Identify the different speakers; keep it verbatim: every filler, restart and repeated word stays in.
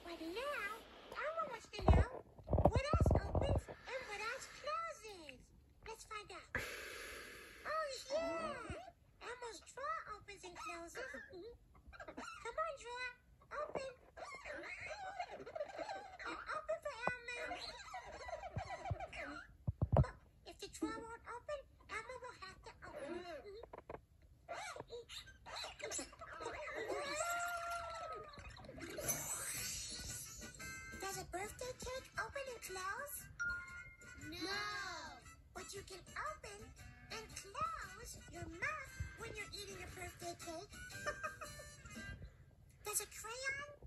Speaker 1: But now, Elmo wants to know what else opens and what else closes. Let's find out. Oh, yeah. Elmo's drawer opens and closes. Come on, drawer. Open. Open for Elmo. But if the drawer won't open, Elmo will have to open it. Does a birthday cake open and close?
Speaker 2: No.
Speaker 1: But you can open and close your mouth when you're eating a birthday cake. Does a crayon